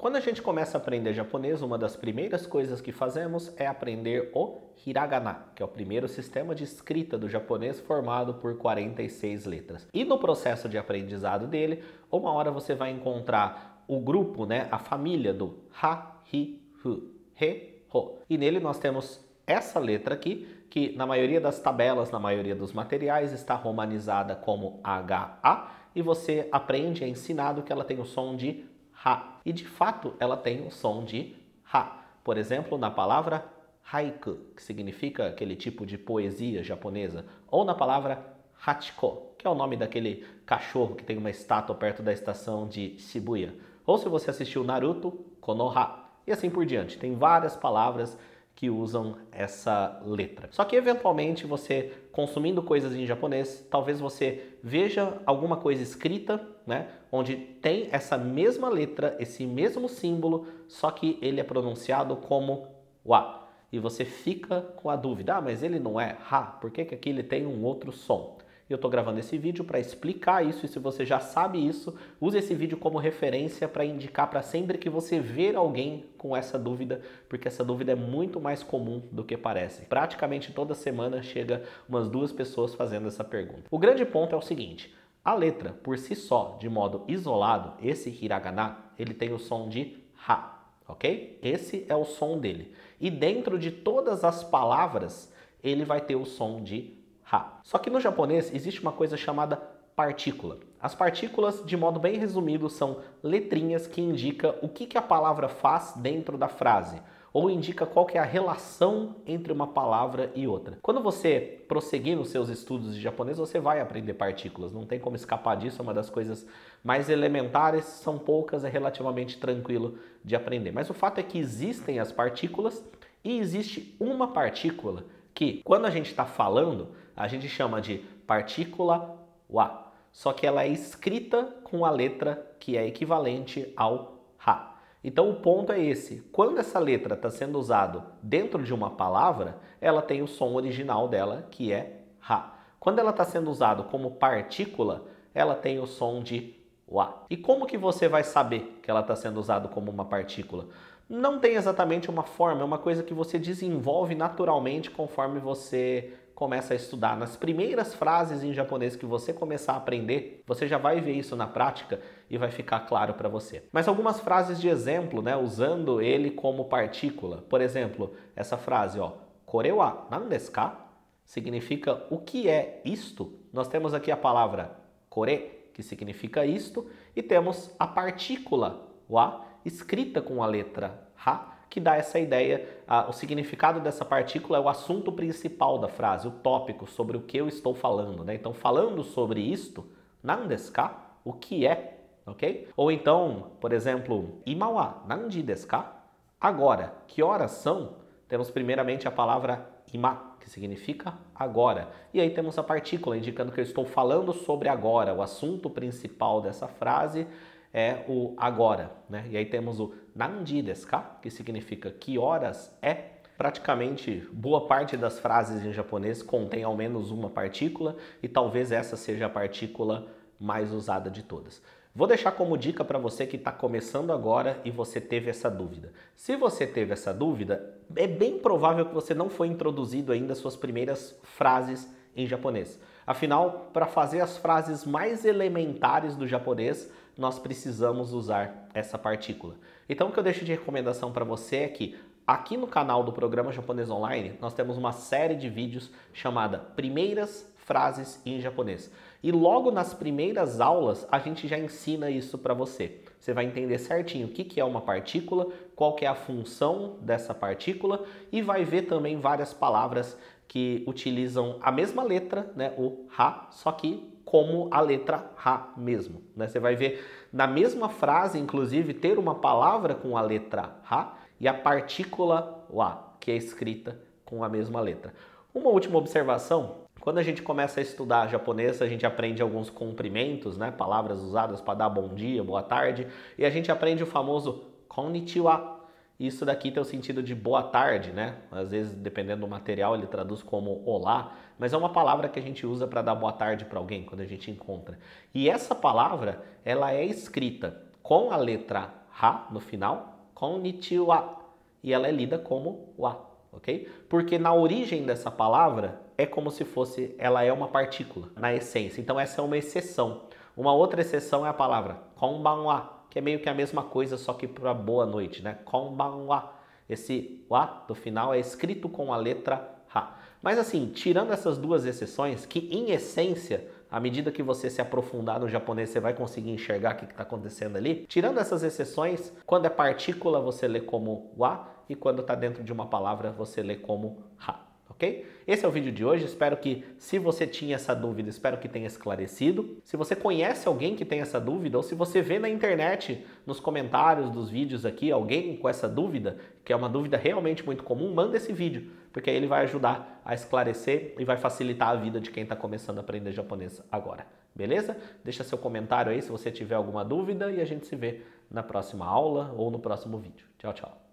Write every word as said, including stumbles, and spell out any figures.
Quando a gente começa a aprender japonês, uma das primeiras coisas que fazemos é aprender o hiragana, que é o primeiro sistema de escrita do japonês formado por quarenta e seis letras. E no processo de aprendizado dele, uma hora você vai encontrar o grupo, né, a família do ha, hi, hu, he, ho. E nele nós temos essa letra aqui, que na maioria das tabelas, na maioria dos materiais, está romanizada como H A, e você aprende, é ensinado que ela tem o som de ha. E de fato ela tem o som de ha. Por exemplo, na palavra haiku, que significa aquele tipo de poesia japonesa, ou na palavra hachiko, que é o nome daquele cachorro que tem uma estátua perto da estação de Shibuya. Ou se você assistiu Naruto, Konoha, e assim por diante. Tem várias palavras que usam essa letra. Só que eventualmente você, consumindo coisas em japonês, talvez você veja alguma coisa escrita, né, onde tem essa mesma letra, esse mesmo símbolo, só que ele é pronunciado como wa. E você fica com a dúvida, ah, mas ele não é ha, por que que aqui ele tem um outro som? Eu estou gravando esse vídeo para explicar isso, e se você já sabe isso, use esse vídeo como referência para indicar para sempre que você ver alguém com essa dúvida, porque essa dúvida é muito mais comum do que parece. Praticamente toda semana chega umas duas pessoas fazendo essa pergunta. O grande ponto é o seguinte: a letra, por si só, de modo isolado, esse hiragana, ele tem o som de ha, ok? Esse é o som dele. E dentro de todas as palavras, ele vai ter o som de ha. Só que no japonês existe uma coisa chamada partícula. As partículas, de modo bem resumido, são letrinhas que indicam o que que a palavra faz dentro da frase, ou indica qual que é a relação entre uma palavra e outra. Quando você prosseguir nos seus estudos de japonês, você vai aprender partículas, não tem como escapar disso, é uma das coisas mais elementares, são poucas, é relativamente tranquilo de aprender. Mas o fato é que existem as partículas e existe uma partícula que, quando a gente está falando, a gente chama de partícula wa, só que ela é escrita com a letra que é equivalente ao ha. Então o ponto é esse: quando essa letra está sendo usada dentro de uma palavra, ela tem o som original dela, que é ha. Quando ela está sendo usada como partícula, ela tem o som de wa. E como que você vai saber que ela está sendo usada como uma partícula? Não tem exatamente uma forma, é uma coisa que você desenvolve naturalmente conforme você começa a estudar. Nas primeiras frases em japonês que você começar a aprender, você já vai ver isso na prática e vai ficar claro para você. Mas algumas frases de exemplo, né, usando ele como partícula. Por exemplo, essa frase, ó, kore wa nan desu ka? Significa o que é isto? Nós temos aqui a palavra kore, que significa isto, e temos a partícula wa, escrita com a letra ha, que dá essa ideia. Ah, o significado dessa partícula é o assunto principal da frase, o tópico, sobre o que eu estou falando, né? Então, falando sobre isto, nan desu ka? O que é, ok? Ou então, por exemplo, ima wa nanji desu ka? Agora, que horas são? Temos primeiramente a palavra ima, que significa agora. E aí temos a partícula, indicando que eu estou falando sobre agora. O assunto principal dessa frase é o agora, né? E aí temos o nanji desu ka, que significa que horas é. Praticamente boa parte das frases em japonês contém ao menos uma partícula, e talvez essa seja a partícula mais usada de todas. Vou deixar como dica para você que está começando agora e você teve essa dúvida. Se você teve essa dúvida, é bem provável que você não foi introduzido ainda às suas primeiras frases em japonês. Afinal, para fazer as frases mais elementares do japonês, nós precisamos usar essa partícula. Então o que eu deixo de recomendação para você é que aqui no canal do Programa Japonês Online nós temos uma série de vídeos chamada Primeiras Frases em Japonês. E logo nas primeiras aulas a gente já ensina isso para você. Você vai entender certinho o que é uma partícula, qual que é a função dessa partícula, e vai ver também várias palavras que utilizam a mesma letra, né, o ha, só que como a letra ha mesmo, né? Você vai ver na mesma frase, inclusive, ter uma palavra com a letra ha e a partícula wa, que é escrita com a mesma letra. Uma última observação: quando a gente começa a estudar japonês, a gente aprende alguns cumprimentos, né, palavras usadas para dar bom dia, boa tarde, e a gente aprende o famoso konnichiwa. Isso daqui tem o sentido de boa tarde, né? Às vezes, dependendo do material, ele traduz como olá, mas é uma palavra que a gente usa para dar boa tarde para alguém quando a gente encontra. E essa palavra, ela é escrita com a letra ha no final, konnichiwa, e ela é lida como wa, ok? Porque na origem dessa palavra é como se fosse, ela é uma partícula, na essência. Então essa é uma exceção. Uma outra exceção é a palavra konbanwa, que é meio que a mesma coisa, só que para boa noite, né? Konbanwa. Esse wa do final é escrito com a letra ha. Mas assim, tirando essas duas exceções, que em essência, à medida que você se aprofundar no japonês, você vai conseguir enxergar o que está acontecendo ali. Tirando essas exceções, quando é partícula, você lê como wa, e quando está dentro de uma palavra, você lê como ha. Ok? Esse é o vídeo de hoje, espero que, se você tinha essa dúvida, espero que tenha esclarecido. Se você conhece alguém que tem essa dúvida, ou se você vê na internet, nos comentários dos vídeos aqui, alguém com essa dúvida, que é uma dúvida realmente muito comum, manda esse vídeo, porque aí ele vai ajudar a esclarecer e vai facilitar a vida de quem está começando a aprender japonês agora. Beleza? Deixa seu comentário aí se você tiver alguma dúvida e a gente se vê na próxima aula ou no próximo vídeo. Tchau, tchau.